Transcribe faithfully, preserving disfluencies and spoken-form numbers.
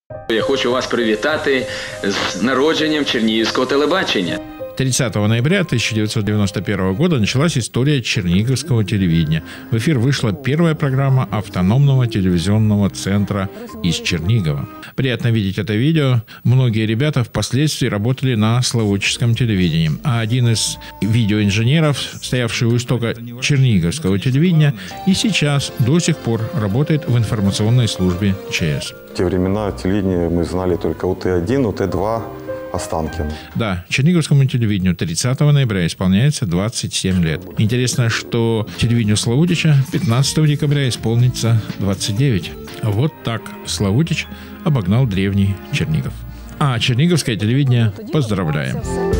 Я хочу вас привітати з народженням Чернігівського телебачення. тридцатого ноября тысяча девятьсот девяносто первого года началась история черниговского телевидения. В эфир вышла первая программа автономного телевизионного центра из Чернигова. Приятно видеть это видео. Многие ребята впоследствии работали на Славутичском телевидении. А один из видеоинженеров, стоявший у истока черниговского телевидения, и сейчас до сих пор работает в информационной службе ЧС. В те времена телевидение мы знали только У Т один, У Т два, Останкино. Да, Черниговскому телевидению тридцатого ноября исполняется двадцать семь лет. Интересно, что телевидению Славутича пятнадцатого декабря исполнится двадцать девять. Вот так Славутич обогнал древний Чернигов. А черниговское телевидение поздравляем.